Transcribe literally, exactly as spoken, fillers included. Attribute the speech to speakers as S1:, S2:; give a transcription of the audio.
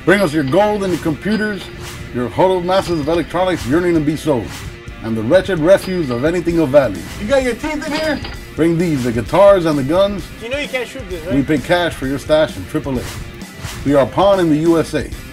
S1: Bring us your gold and your computers, your huddled masses of electronics yearning to be sold, and the wretched refuse of anything of value. You got your teeth in here? Bring these, the guitars and the guns.
S2: You know you can't shoot this, right?
S1: We pay cash for your stash in triple A. We are Pawn in the U S A.